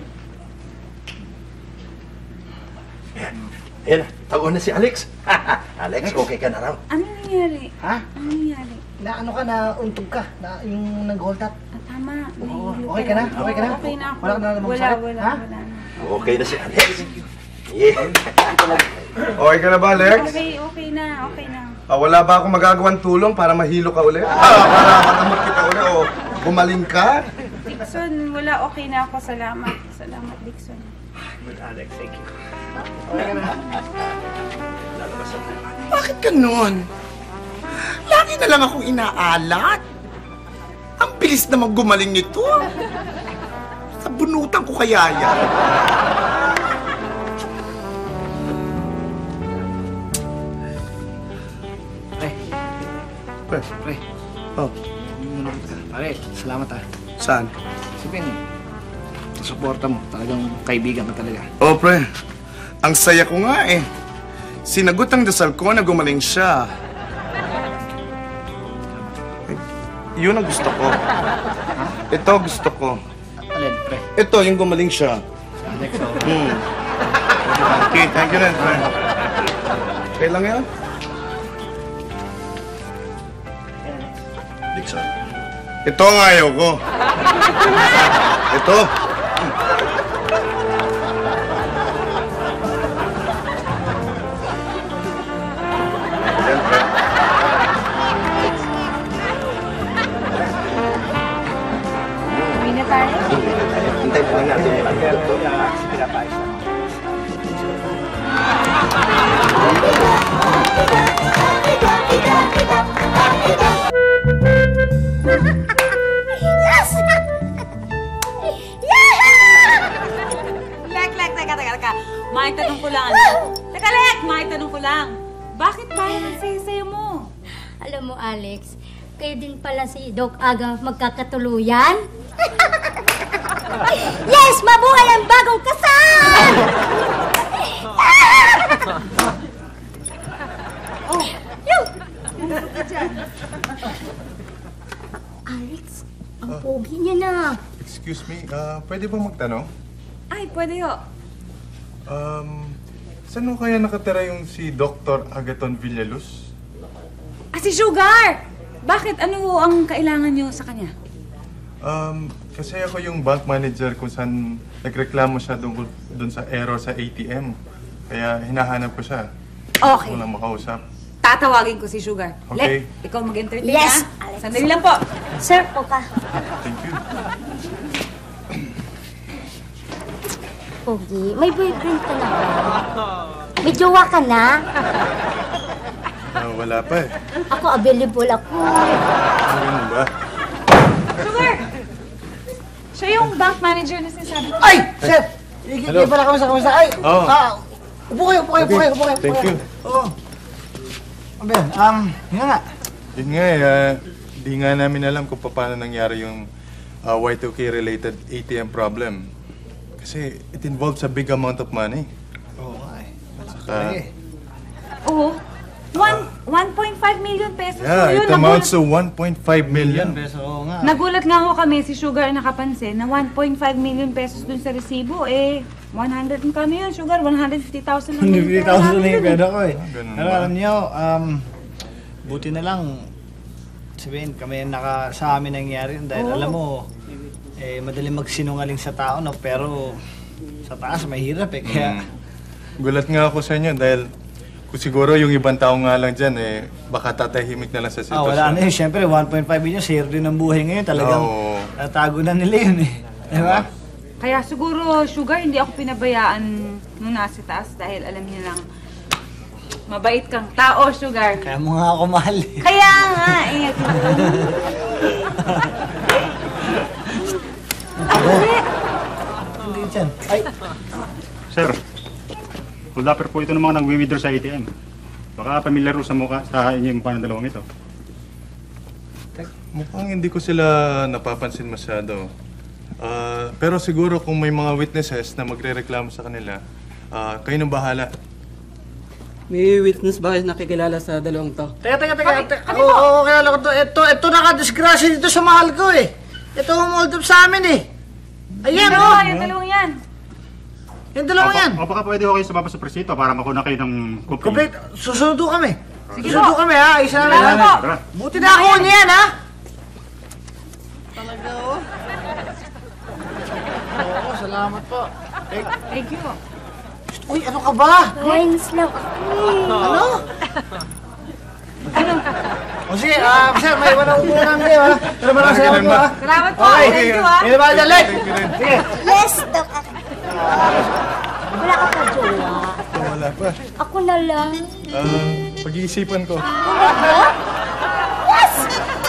Ayan, taon na si Alex. Alex, okay ka na raw. Ano nangyari? Ha? Ano nangyari? Na ano ka, na untog ka, na yung nag-holtat. Tama. Okay ka na? Okay ka na? Okay na ako. Wala ka na namang Wala sakit? na. Okay na si Alex. Yeah. Okay ka na ba, Alex? Okay na. Wala ba akong magagawang tulong para mahilo ka ulit? Para magamot kita ulit o gumaling ka? Dixon, wala. Okay na ako. Salamat, Dixon. Good, Alex. Thank you. Bakit ganun? Lagi na lang akong inaalat. Ang bilis naman gumaling nito. Sa bunutan ko kaya yan. Pre. Pre. Oh. Pare, salamat ah. Saan? Si Ben, suporta mo. Talagang kaibigan ka talaga. Oh, pre. Ang saya ko nga eh. Sinagot ang dasal ko na gumaling siya. Yun ang gusto ko. Ito gusto ko. Alin, pre? Ito, yung gumaling siya. Alex, oh. Okay, thank you rin, pre. Okay lang yan? Dixon. Ito ang ayaw ko. Ito. Uwi na tayo. Hintay pa lang natin yung Yes! Teka. May tanong ko lang. Teka, Lek! May tanong ko lang. Bakit parang ang saya-saya mo? Alam mo, Alex, kayo din pala si Doc Aga magkakatuluyan? Yes! Mabuhay ang bagong kasal! Oh, yung! Alex, ang pogi niya na. Excuse me, pwede ba magtanong? Ay, pwede ho. Saan mo kaya nakatira yung si Dr. Agaton Villaluz? Si Sugar! Bakit? Ano ang kailangan niyo sa kanya? Kasi ako yung bank manager kung saan nagreklamo siya doon sa error sa ATM. Kaya hinahanap ko siya. Okay. Gusto ko lang makausap. Tatawagin ko si Sugar. Okay. Lek, ikaw mag-entertain, Yes, ha? Alex. Sandali lang po. Sir, po ka. Thank you. Pogi, may boyfriend ka na ba? May jowa ka na? Wala pa eh. Ako, available ako. Ano ba? Sugar! Siya yung bank manager na sinasabi ko. Ay! Sir! Hindi pala kami sa kamusta. Ay! Oh. Upo kayo. Thank you. Oo. Ben, yun nga. Yun nga di nga namin alam kung paano nangyari yung Y2K related ATM problem. Kasi it involves a big amount of money. Oo nga eh. Saka, Oo. 1.5 million pesos. yeah, So, yun, it amounts to 1.5 million. Oo nga. Nagulat nga ako kami, si Sugar nakapansin na 1.5 million pesos dun sa resibo. 100 and kami yun, Sugar. 150,000 lang yung pera 150,000 na namin yung dun. pera ko eh. Ganun Pero ba? alam niyo, buti na lang, sabihin, kami sa amin nangyari yun. Dahil Oo. alam mo, madaling magsinungaling sa tao, no? Pero sa taas, mahirap eh. Kaya, Gulat nga ako sa inyo dahil kung siguro yung ibang tao nga lang dyan, baka tatahimik na lang sa sitwasyon. wala na yun. Siyempre, 1.5 million, zero din ang buhay ngayon. Talagang Oo. natago na nila yun eh. Diba? Kaya siguro, Sugar, hindi ako pinabayaan nung nasa taas dahil alam niyo lang, mabait kang tao, Sugar. Kaya mo nga ako mahal eh. Kaya nga eh. Hindi dyan. Ay, Sir, Kuldaper po ito ng mga nag-withdraw sa ATM. Baka pamilyar sa mukha sa inyong panandalawang ito. Mukhang hindi ko sila napapansin masyado. Pero siguro kung may mga witnesses na magre-reklamo sa kanila, kayo nang bahala. May witness ba kayo nakikilala sa dalawang to? Teka. Oo, kilala ko to. Ito nakadisgrasya dito sa mahal ko eh. Ito ang hold up sa amin eh. Ayan oh. Yung dalawang yan. Yung dalawang yan. O baka pwede ko kayo sumama sa presito para makuna kayo ng copy. Complete. Susundo kami. Sige Susundo po. kami ha. Isa na lang. Salamat po. Buti na ako niyan ha. Talaga oh. Oo, salamat po. Thank you. Uy, ano ka ba? Guys lang ako. Ano? O sige, sir, may iwan na upuan namin kayo ha. Pero maraming salamat po ha. Salamat po. Okay. Thank you, ha. Hindi ba dyan, Lex? Sige. Yes, Doc. Wala ka pa jowa. Wala pa. Ako na lang. Pag-iisipan ko. Yes!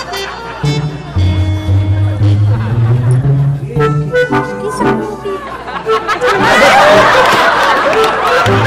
Isang movie.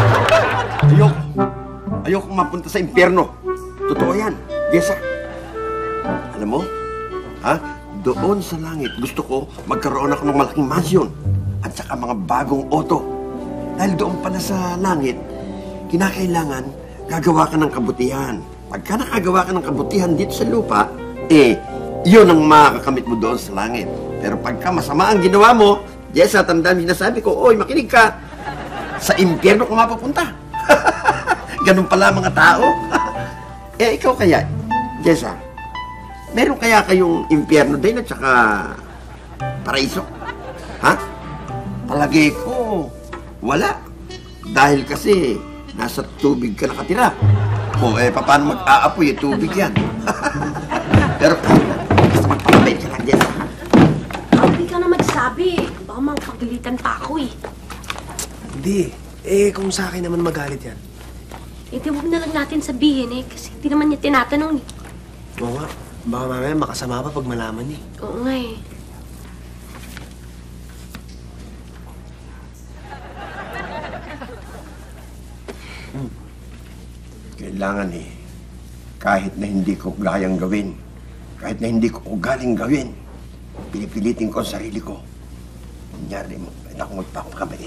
Ayoko mapunta sa impyerno. Totoo yan. Yes, sir. Alam mo, doon sa langit, gusto ko magkaroon ako ng malaking mansion at saka mga bagong auto. Dahil doon pala sa langit, kinakailangan gagawa ka ng kabutihan. Pagka nakagawa ka ng kabutihan dito sa lupa, yun ang makakamit mo doon sa langit. Pero pagka masama ang ginawa mo, Jessa, tandaan sinasabi ko, oy, makinig ka, sa impyerno ka mapapunta. Ganun pala mga tao. Ikaw kaya, Jessa, meron kaya kayong impyerno din at saka paraiso? Ha? Palagay ko, wala. Dahil kasi, nasa tubig ka nakatira. Paano mag-aapoy yung tubig yan? Pero, basta magpapabay ka lang, Jessa. Hindi ka na magsabi. Baka magpagalitan pa ako Hindi. Kung sa akin naman magalit yan. Huwag na lang natin sabihin kasi hindi naman niya tinatanong Oo nga. Baka mamaya makasama pa pag malaman Oo nga Kailangan kahit na hindi ko kayang gawin, kahit na hindi ko ugaling gawin, pinipilitin ko ang sarili ko. Kunyari mo, pwede akong magpapakabait.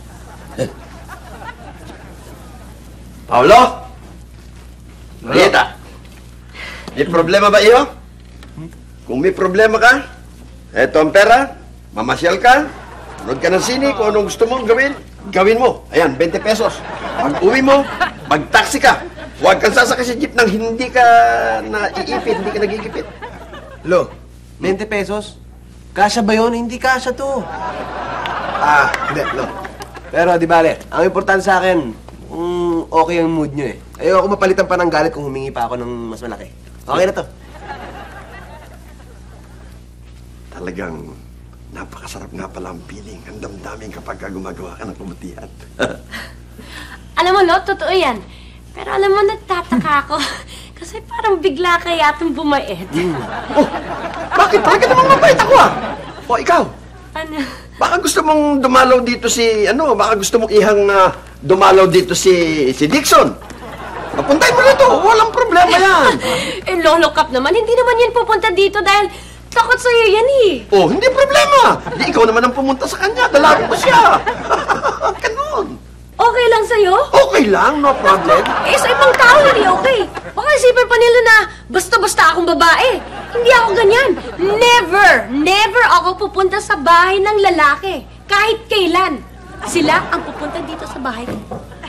Paolo? Marieta? May problema ba iyo? Kung may problema ka, eto ang pera, mamasyal ka, manood ka ng sine, kung anong gusto mong gawin, gawin mo. Ayan, 20 pesos. Pag uwi mo, mag-taxi ka. Huwag kang sasakay sa jeep nang hindi ka naiipit, hindi ka nagigipit. Lo, 20 pesos? Kasya ba yun? Hindi kasya to. Hindi, Lo. Pero di bale, ang importante sa akin, okay ang mood nyo Ayoko mapalitan pa ng galit kung humingi pa ako ng mas malaki. Okay na to. Talagang napakasarap nga pala ang feeling. Ang damdamin kapag gumagawa ka ng kabutihan. Alam mo, Lo, totoo yan. Pero alam mo, nagtataka ako. Kasi parang bigla kaya itong bumait. Bakit? Bakit naman mabait ako ikaw? Ano? Baka gusto mong dumalaw dito baka gusto mong dumalaw dito si Dixon. Papuntahin mo na to. Walang problema yan. Lolo Cap naman, hindi naman yan pupunta dito dahil takot sa'yo yan hindi problema. Hindi ikaw naman ang pumunta sa kanya. Dalawin mo siya. Ganun. Okay lang sa'yo? Okay lang, no problem. Sa ibang tao hindi okay. Baka isipin pa nila na basta-basta akong babae. Hindi ako ganyan. Never ako pupunta sa bahay ng lalaki. Kahit kailan. Sila ang pupunta dito sa bahay ko.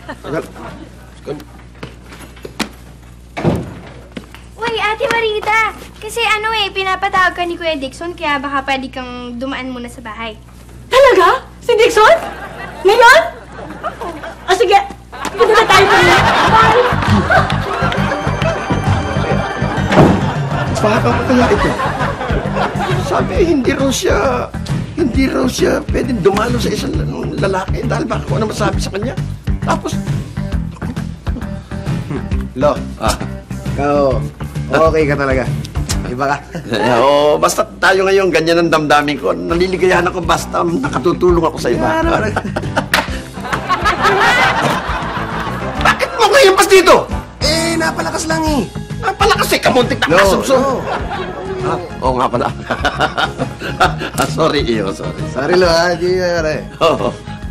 Uy, Ate Marita. Kasi pinapatawag ka ni Kuya Dixon, kaya baka pwede kang dumaan muna sa bahay. Talaga? Si Dixon? Ngayon? Sige. Punta na tayo muna. Bye! Baka pa kaya ito? Sabi, hindi raw siya pwedeng dumalo sa isang lalaki dahil baka ko na masabi sa kanya. Tapos, Lo, ikaw, okay ka talaga. Iba ka. Basta tayo ngayon, ganyan ang damdamin ko. Naliligayahan ako basta nakatutulong ako sa iba. Bakit mo ngayon pas dito? Napalakas lang Napalakas kamuntik na kasubsob. Oo nga pala. Sorry, iyo, sorry. Sorry, Lo, Di yari. Oo.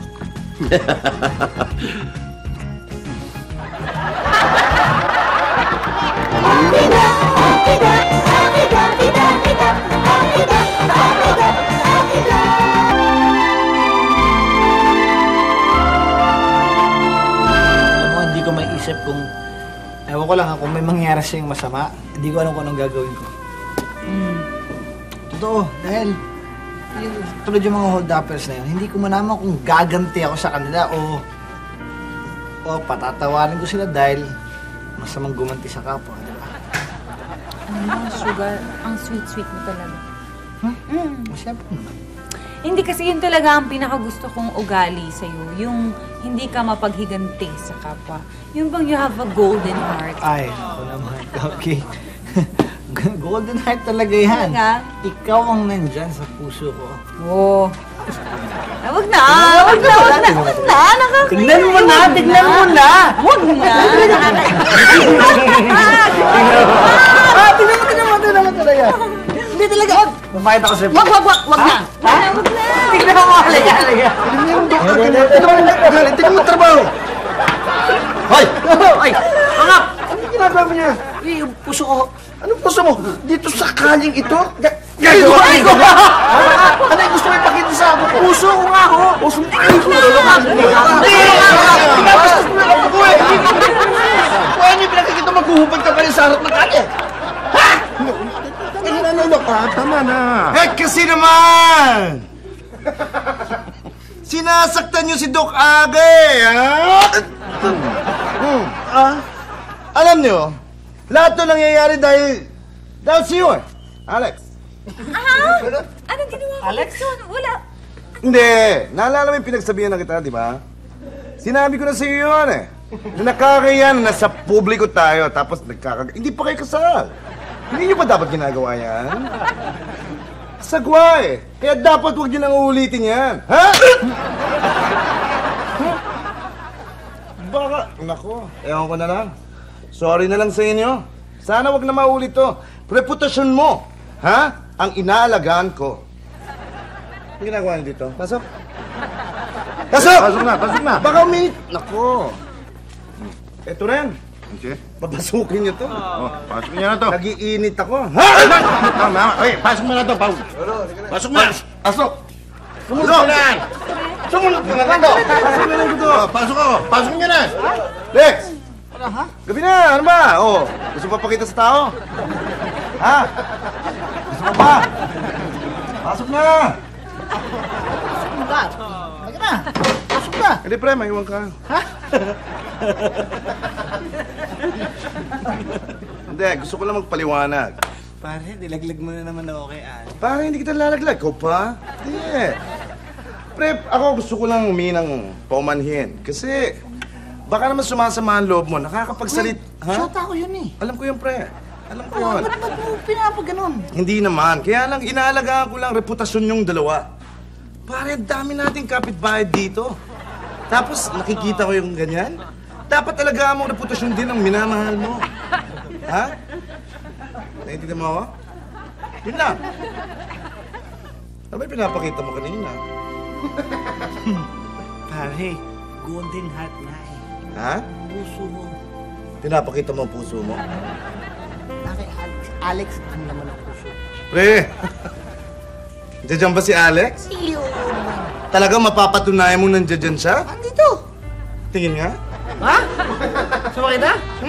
Hindi ko maiisip kung ewan ko lang kung may mangyari sa'yong masama, hindi ko alam kung anong gagawin ko. Totoo, dahil tulad yung mga hold-uppers na yun, hindi ko malaman kung gaganti ako sa kanila o patatawarin ko sila dahil masamang gumanti sa kapwa, di ba? Sugar, ang sweet-sweet mo talaga. Siyempre naman. Hindi kasi yun talaga ang pinakagusto kong ugali sa'yo. Yung hindi ka mapaghiganti sa kapwa. Yung bang you have a golden heart. Ay, ako naman. Okay. Golden heart talaga yan. Talaga? Ikaw ang nandyan sa puso ko. Oo. Wag na! Tignan mo na! Tignan mo na! Wag na! Tignan mo! talaga. Hindi talaga. Mamayad ako sa'yo. Wag na. Ha? Tignan mo. Halika. Tignan mo trabaho. Hoy! Ay! Angap! Ano ginagawa mo niya? Yung puso ko. Anong puso mo? Dito sa kaling ito? Gagawa ko! Ano yung gusto mo ipakita sa ako? Puso ko nga ho! Puso mo? Ay, Kaya niyo pinakikita maghuhubad ka pa rin sa harap ng kanya. Ha? Ano ka? Tama na. Kasi naman! Sinasaktan niyo si Doc Agay, ha? Alam niyo, lahat to nangyayari dahil sa iyo, Alex. Anong ginawa ko? Alex? Wala. Hindi. Naalala mo yung pinagsabihan na kita, di ba? Sinabi ko na sa iyo yun, na nakakaya na nasa publiko tayo, tapos hindi pa kayo kasal. Hindi niyo pa dapat ginagawa yan? Sagwa Kaya dapat huwag niyo nang uulitin yan. Ha? Baka, nako, ewan ko na lang. Sorry na lang sa inyo. Sana wag na maulit to. Reputasyon mo, ha? Ang inaalagaan ko. Ang ginagawa niyo dito? Pasok. Pasok! Pasok na. Baka uminit. Nako. Ito rin. Okay. Papasukin niyo to. Pasok niyo na to. Nag-iinit ako. Ha? Tama. Pasok mo na to, Paul. Pasok mo. Pasok. Sumunod ka na. Sumunod ka na to. Pasok na lang dito. Pasok ako. Pasok niyo na. Lex! Gabi na, ano ba? Gusto mo pakita sa tao? Ha? Gusto mo ba? Pasok na! Halika na. Pasok na. Hindi pre, maiwan ka. Ha? Hindi, gusto ko lang magpaliwanag. Pare, dilaglag mo na naman ako kay Al. Pare, hindi kita lalaglag. Ikaw pa? Hindi. Pre, ako gusto ko lang huminang paumanhin. Kasi, baka naman sumasama ang loob mo. Nakakapagsalit. Ha? Shot ako yun eh. Alam ko yun, pre. Alam ko yun. Ba't mo pinapaganon? Hindi naman. Kaya lang, inaalagaan ko lang reputasyon yung dalawa. Pare, dami nating kapitbahay dito. Tapos, nakikita ko yung ganyan. Dapat alagaan mo ang reputasyon din ng minamahal mo. Ha? Naintindihan mo ako? Yun lang. Ano ba yung pinapakita mo kanina? Pare, golden heart na eh. Ha? Puso mo. Pinapakita mo ang puso mo? Kay Alex, ang naman ang puso. Pre! Diyan ba si Alex? Iyo. Talaga mapapatunayan mo nandiyan siya? Andito. Tingin nga. Ha? Sama kita?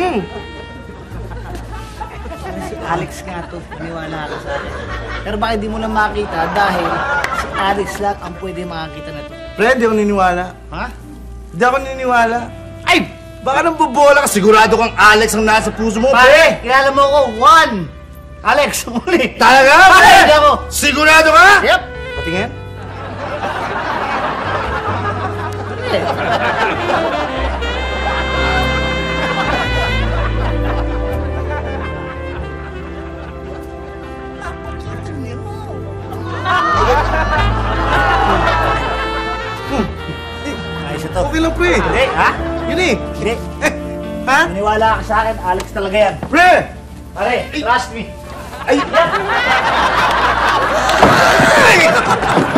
Si Alex nga to, niwala ka sa akin. Pero bakit di mo lang makita dahil si Alex lang ang pwede makakita na to. Pre, di ako niniwala. Ha? Di ako niniwala. Ay! Baka nang bubola ka, sigurado kang Alex ang nasa puso mo, Pare, kilala mo ko, one! Alex, muli! Talaga? Pare, Pre? hindi ako! Sigurado ka? Yep! Patingin? Ayos ito. Okay lang, pre. Hindi, ha? Yun eh. Hindi. Ha? Maniwala ka sa akin, Alex talaga yan. Pre! Pare, trust me. Ay! Ay!